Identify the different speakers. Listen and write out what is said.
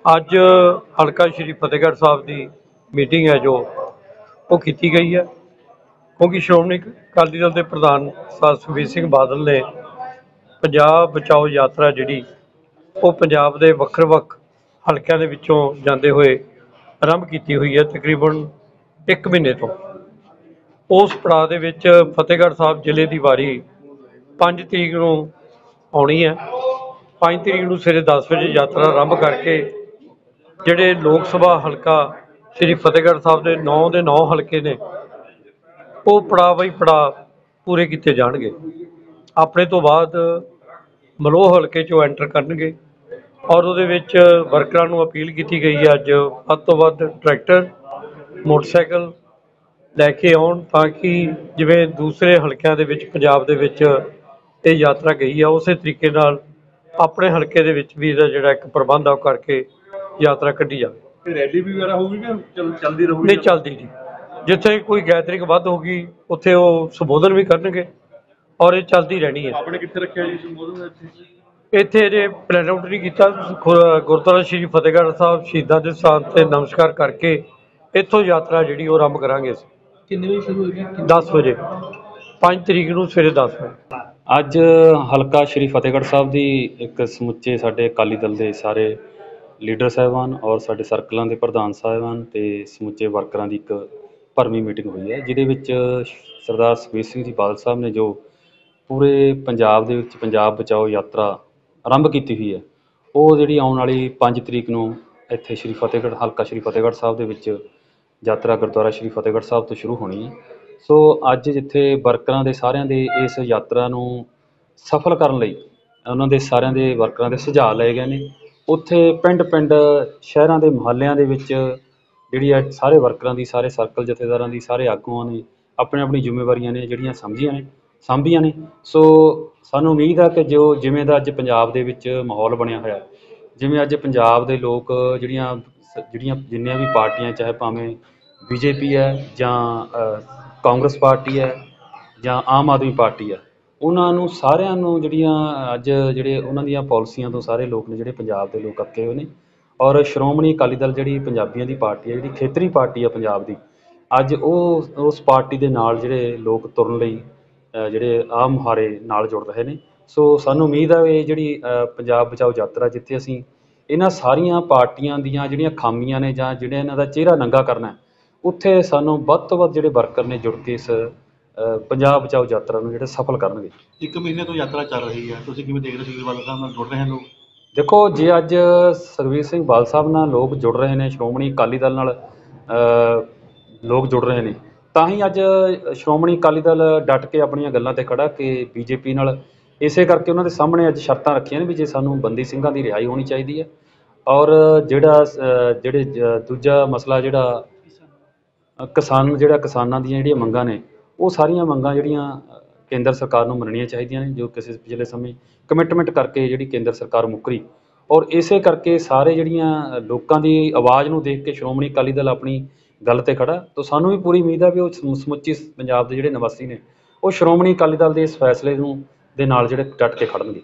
Speaker 1: ਅੱਜ ਹਲਕਾ ਸ਼੍ਰੀ ਫਤਿਹਗੜ੍ਹ ਸਾਹਿਬ ਦੀ ਮੀਟਿੰਗ ਹੈ ਜੋ ਉਹ ਕੀਤੀ ਗਈ ਹੈ, ਕਿਉਂਕਿ ਸ਼੍ਰੋਮਣੀ ਅਕਾਲੀ ਦਲ ਦੇ ਪ੍ਰਧਾਨ ਸੁਖਬੀਰ ਸਿੰਘ ਬਾਦਲ ਨੇ ਪੰਜਾਬ ਬਚਾਓ ਯਾਤਰਾ ਜਿਹੜੀ ਉਹ ਪੰਜਾਬ ਦੇ ਵੱਖ ਹਲਕਿਆਂ ਦੇ ਵਿੱਚੋਂ ਜਾਂਦੇ ਹੋਏ ਆਰੰਭ ਕੀਤੀ ਹੋਈ ਹੈ। ਤਕਰੀਬਨ 1 ਮਹੀਨੇ ਤੋਂ ਉਸ ਪੜਾਅ ਦੇ ਵਿੱਚ ਫਤਿਹਗੜ੍ਹ ਸਾਹਿਬ ਜ਼ਿਲ੍ਹੇ ਦੀ ਵਾਰੀ 5 ਤਰੀਕ ਨੂੰ ਆਉਣੀ ਹੈ। 5 ਤਰੀਕ ਨੂੰ ਸਵੇਰੇ 10 ਵਜੇ ਯਾਤਰਾ ਆਰੰਭ ਕਰਕੇ ਜਿਹੜੇ ਲੋਕ ਸਭਾ ਹਲਕਾ ਸ਼੍ਰੀ ਫਤਿਹਗੜ੍ਹ ਸਾਹਿਬ ਦੇ 9 ਹਲਕੇ ਨੇ ਉਹ ਪੜਾਅ ਬਾਈ ਪੜਾਅ ਪੂਰੇ ਕੀਤੇ ਜਾਣਗੇ। ਆਪਣੇ ਤੋਂ ਬਾਅਦ ਮਲੋਹ ਹਲਕੇ 'ਚੋਂ ਐਂਟਰ ਕਰਨਗੇ ਔਰ ਉਹਦੇ ਵਿੱਚ ਵਰਕਰਾਂ ਨੂੰ ਅਪੀਲ ਕੀਤੀ ਗਈ ਹੈ ਅੱਜ ਵੱਧ ਤੋਂ ਵੱਧ ਟਰੈਕਟਰ ਮੋਟਰਸਾਈਕਲ ਲੈ ਕੇ ਆਉਣ, ਤਾਂ ਕਿ ਜਿਵੇਂ ਦੂਸਰੇ ਹਲਕਿਆਂ ਦੇ ਵਿੱਚ ਪੰਜਾਬ ਦੇ ਵਿੱਚ ਇਹ ਯਾਤਰਾ ਗਈ ਆ ਉਸੇ ਤਰੀਕੇ ਨਾਲ ਆਪਣੇ ਹਲਕੇ ਦੇ ਵਿੱਚ ਵੀ ਇਹਦਾ ਜਿਹੜਾ ਇੱਕ ਪ੍ਰਬੰਧ ਆ ਉਹ ਕਰਕੇ ਯਾਤਰਾ ਕੱਢੀ ਜਾਵੇ।
Speaker 2: ਰੈਲੀ ਵਗੈਰਾ ਹੋਊਗੀ ਕਿ ਚੱਲਦੀ ਰਹੂਗੀ?
Speaker 1: ਨਹੀਂ ਚੱਲਦੀ ਜੀ, ਜਿੱਥੇ ਕੋਈ ਗੈਦਰਿੰਗ ਵੱਧ ਹੋਗੀ ਉੱਥੇ ਉਹ ਸੰਬੋਧਨ ਵੀ ਕਰਨਗੇ ਔਰ ਇਹ ਚੱਲਦੀ ਰਹਿਣੀ ਹੈ।
Speaker 2: ਆਪਣੇ ਕਿੱਥੇ ਰੱਖਿਆ ਜੀ ਸੰਬੋਧਨ?
Speaker 1: ਇੱਥੇ ਜੇ ਪਲੈਨ ਆਊਟ ਨਹੀਂ ਕੀਤਾ, ਗੁਰਦੁਆਰਾ ਸ਼੍ਰੀ ਫਤਿਹਗੜ੍ਹ ਸਾਹਿਬ ਸ਼ਹੀਦਾਂ ਦੇ ਸਥਾਨ 'ਤੇ ਨਮਸਕਾਰ ਕਰਕੇ ਇੱਥੋਂ ਯਾਤਰਾ ਜਿਹੜੀ ਉਹ ਆਰੰਭ ਕਰਾਂਗੇ। ਅਸੀਂ
Speaker 2: ਕਿੰਨੇ ਵਜੇ ਸ਼ੁਰੂ ਹੋਏਗੀ?
Speaker 1: 10 ਵਜੇ 5 ਤਰੀਕ ਨੂੰ ਸਵੇਰੇ 10 ਵਜੇ।
Speaker 3: ਅੱਜ ਹਲਕਾ ਸ਼੍ਰੀ ਫਤਿਹਗੜ੍ਹ ਸਾਹਿਬ ਦੀ ਇੱਕ ਸਮੁੱਚੇ ਸਾਡੇ ਅਕਾਲੀ ਦਲ ਦੇ ਸਾਰੇ ਲੀਡਰ ਸਾਹਿਬਾਨ ਔਰ ਸਾਡੇ ਸਰਕਲਾਂ ਦੇ ਪ੍ਰਧਾਨ ਸਾਹਿਬਾਨ ਅਤੇ ਸਮੁੱਚੇ ਵਰਕਰਾਂ ਦੀ ਇੱਕ ਭਰਵੀਂ ਮੀਟਿੰਗ ਹੋਈ ਹੈ, ਜਿਹਦੇ ਵਿੱਚ ਸਰਦਾਰ ਸੁਖਬੀਰ ਸਿੰਘ ਜੀ ਬਾਦਲ ਸਾਹਿਬ ਨੇ ਜੋ ਪੂਰੇ ਪੰਜਾਬ ਦੇ ਵਿੱਚ ਪੰਜਾਬ ਬਚਾਓ ਯਾਤਰਾ ਆਰੰਭ ਕੀਤੀ ਹੋਈ ਹੈ, ਉਹ ਜਿਹੜੀ ਆਉਣ ਵਾਲੀ 5 ਤਰੀਕ ਨੂੰ ਇੱਥੇ ਸ਼੍ਰੀ ਫਤਿਹਗੜ੍ਹ ਹਲਕਾ ਸ਼੍ਰੀ ਫਤਿਹਗੜ੍ਹ ਸਾਹਿਬ ਦੇ ਵਿੱਚ ਯਾਤਰਾ ਗੁਰਦੁਆਰਾ ਸ਼੍ਰੀ ਫਤਿਹਗੜ੍ਹ ਸਾਹਿਬ ਤੋਂ ਸ਼ੁਰੂ ਹੋਣੀ ਹੈ। ਸੋ ਅੱਜ ਜਿੱਥੇ ਵਰਕਰਾਂ ਦੇ ਸਾਰਿਆਂ ਦੇ ਇਸ ਯਾਤਰਾ ਨੂੰ ਸਫਲ ਕਰਨ ਲਈ ਉਹਨਾਂ ਦੇ ਸਾਰਿਆਂ ਦੇ ਵਰਕਰਾਂ ਦੇ ਸੁਝਾਅ ਲਏ ਗਏ ਨੇ, ਉੱਥੇ ਪਿੰਡ ਸ਼ਹਿਰਾਂ ਦੇ ਮੁਹੱਲਿਆਂ ਦੇ ਵਿੱਚ ਜਿਹੜੀ ਆ ਸਾਰੇ ਵਰਕਰਾਂ ਦੀ, ਸਾਰੇ ਸਰਕਲ ਜਥੇਦਾਰਾਂ ਦੀ, ਸਾਰੇ ਆਗੂਆਂ ਨੇ ਆਪਣੀ ਜ਼ਿੰਮੇਵਾਰੀਆਂ ਨੇ ਜਿਹੜੀਆਂ ਸਾਂਭੀਆਂ ਨੇ। ਸੋ ਸਾਨੂੰ ਉਮੀਦ ਆ ਕਿ ਜਿਵੇਂ ਦਾ ਅੱਜ ਪੰਜਾਬ ਦੇ ਵਿੱਚ ਮਾਹੌਲ ਬਣਿਆ ਹੋਇਆ, ਜਿਵੇਂ ਅੱਜ ਪੰਜਾਬ ਦੇ ਲੋਕ ਜਿੰਨੀਆਂ ਵੀ ਪਾਰਟੀਆਂ, ਚਾਹੇ ਭਾਵੇਂ BJP ਹੈ ਜਾਂ ਕਾਂਗਰਸ ਪਾਰਟੀ ਹੈ ਜਾਂ ਆਮ ਆਦਮੀ ਪਾਰਟੀ ਹੈ, ਉਹਨਾਂ ਨੂੰ ਸਾਰਿਆਂ ਨੂੰ ਅੱਜ ਉਹਨਾਂ ਦੀਆਂ ਪਾਲਿਸੀਆਂ ਤੋਂ ਸਾਰੇ ਲੋਕ ਨੇ ਜਿਹੜੇ ਪੰਜਾਬ ਦੇ ਲੋਕ ਅੱਕੇ ਹੋਏ ਨੇ। ਔਰ ਸ਼੍ਰੋਮਣੀ ਅਕਾਲੀ ਦਲ ਜਿਹੜੀ ਪੰਜਾਬੀਆਂ ਦੀ ਪਾਰਟੀ ਹੈ, ਜਿਹੜੀ ਖੇਤਰੀ ਪਾਰਟੀ ਹੈ ਪੰਜਾਬ ਦੀ, ਅੱਜ ਉਸ ਪਾਰਟੀ ਦੇ ਨਾਲ ਜਿਹੜੇ ਲੋਕ ਤੁਰਨ ਲਈ ਜਿਹੜੇ ਆਹ ਮੁਹਾਰੇ ਨਾਲ ਜੁੜ ਰਹੇ ਨੇ। ਸੋ ਸਾਨੂੰ ਉਮੀਦ ਹੈ ਇਹ ਜਿਹੜੀ ਪੰਜਾਬ ਬਚਾਓ ਯਾਤਰਾ, ਜਿੱਥੇ ਅਸੀਂ ਇਹਨਾਂ ਸਾਰੀਆਂ ਪਾਰਟੀਆਂ ਦੀਆਂ ਜਿਹੜੀਆਂ ਖਾਮੀਆਂ ਨੇ ਜਾਂ ਜਿਹੜੇ ਇਹਨਾਂ ਦਾ ਚਿਹਰਾ ਨੰਗਾ ਕਰਨਾ, ਉੱਥੇ ਸਾਨੂੰ ਵੱਧ ਤੋਂ ਵੱਧ ਜਿਹੜੇ ਵਰਕਰ ਨੇ ਜੁੜ ਕੇ ਇਸ ਪੰਜਾਬ ਬਚਾਓ ਯਾਤਰਾ ਨੂੰ ਜਿਹੜੇ ਸਫਲ ਕਰਨਗੇ।
Speaker 2: 1 ਮਹੀਨੇ ਤੋਂ ਯਾਤਰਾ ਚੱਲ ਰਹੀ ਹੈ, ਤੁਸੀਂ ਕਿਵੇਂ ਦੇਖਦੇ ਹੋ? ਸੁਖਬੀਰ ਬਾਦਲ ਸਾਹਿਬ ਨਾਲ ਜੁੜ ਰਹੇ ਹਨ ਲੋਕ?
Speaker 3: ਦੇਖੋ, ਜੇ ਅੱਜ ਸੁਖਬੀਰ ਸਿੰਘ ਬਾਦਲ ਸਾਹਿਬ ਨਾਲ ਲੋਕ ਜੁੜ ਰਹੇ ਨੇ, ਸ਼੍ਰੋਮਣੀ ਅਕਾਲੀ ਦਲ ਨਾਲ ਲੋਕ ਜੁੜ ਰਹੇ ਨੇ, ਤਾਂ ਹੀ ਅੱਜ ਸ਼੍ਰੋਮਣੀ ਅਕਾਲੀ ਦਲ ਡਟ ਕੇ ਆਪਣੀਆਂ ਗੱਲਾਂ 'ਤੇ ਖੜਾ ਕਿ BJP ਨਾਲ ਇਸੇ ਕਰਕੇ ਉਹਨਾਂ ਦੇ ਸਾਹਮਣੇ ਅੱਜ ਸ਼ਰਤਾਂ ਰੱਖੀਆਂ ਨੇ ਵੀ ਜੇ ਸਾਨੂੰ ਬੰਦੀ ਸਿੰਘਾਂ ਦੀ ਰਿਹਾਈ ਹੋਣੀ ਚਾਹੀਦੀ ਹੈ, ਔਰ ਦੂਜਾ ਮਸਲਾ ਕਿਸਾਨਾਂ ਦੀਆਂ ਜਿਹੜੀਆਂ ਮੰਗਾਂ ਨੇ, ਉਹ ਸਾਰੀਆਂ ਮੰਗਾਂ ਜਿਹੜੀਆਂ ਕੇਂਦਰ ਸਰਕਾਰ ਨੂੰ ਮੰਨਣੀਆਂ ਚਾਹੀਦੀਆਂ ਨੇ, ਜੋ ਕਿਸੇ ਪਿਛਲੇ ਸਮੇਂ ਕਮਿਟਮੈਂਟ ਕਰਕੇ ਜਿਹੜੀ ਕੇਂਦਰ ਸਰਕਾਰ ਮੁੱਕਰੀ। ਔਰ ਇਸੇ ਕਰਕੇ ਸਾਰੇ ਜਿਹੜੀਆਂ ਲੋਕਾਂ ਦੀ ਆਵਾਜ਼ ਨੂੰ ਦੇਖ ਕੇ ਸ਼੍ਰੋਮਣੀ ਅਕਾਲੀ ਦਲ ਆਪਣੀ ਗੱਲ 'ਤੇ ਖੜਾ। ਤਾਂ ਸਾਨੂੰ ਵੀ ਪੂਰੀ ਉਮੀਦ ਹੈ ਵੀ ਉਹ ਸਮੁੱਚੀ ਪੰਜਾਬ ਦੇ ਜਿਹੜੇ ਨਿਵਾਸੀ ਨੇ ਉਹ ਸ਼੍ਰੋਮਣੀ ਅਕਾਲੀ ਦਲ ਦੇ ਇਸ ਫੈਸਲੇ ਦੇ ਨਾਲ ਜਿਹੜੇ ਡਟ ਕੇ ਖੜਨਗੇ।